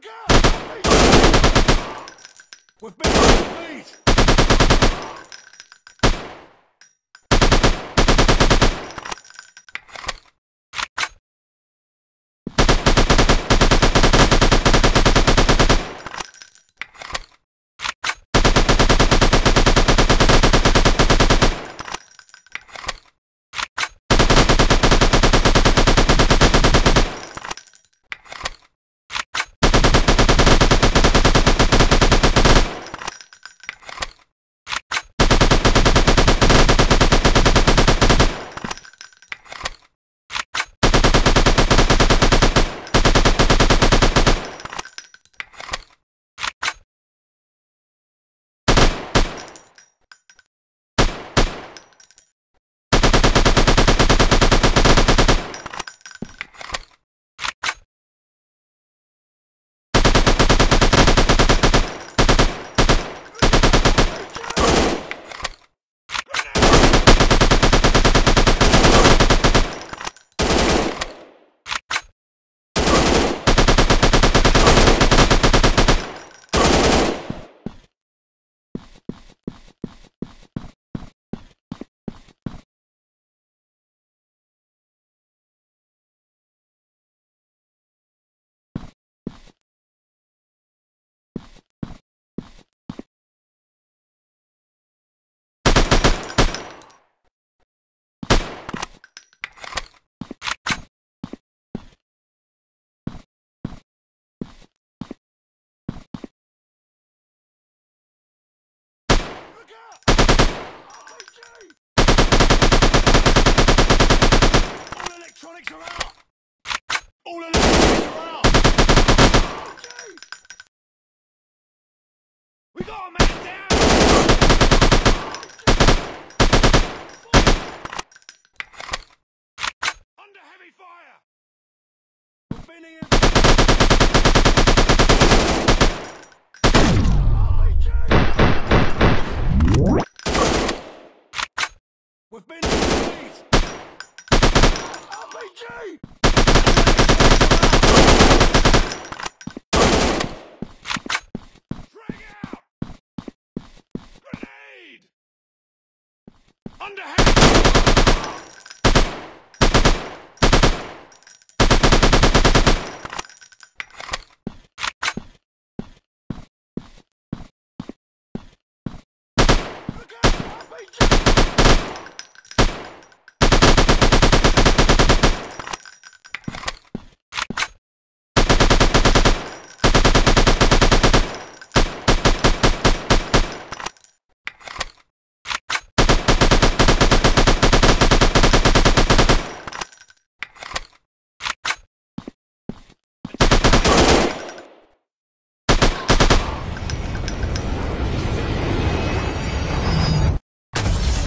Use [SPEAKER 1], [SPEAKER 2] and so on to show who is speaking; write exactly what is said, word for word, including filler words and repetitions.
[SPEAKER 1] Look out! We've been on the lead! All electronics are out! All electronics are out! We got a man down! Under heavy fire! We're binning him! We've been in the lead! R P G! Drag out! Grenade! Under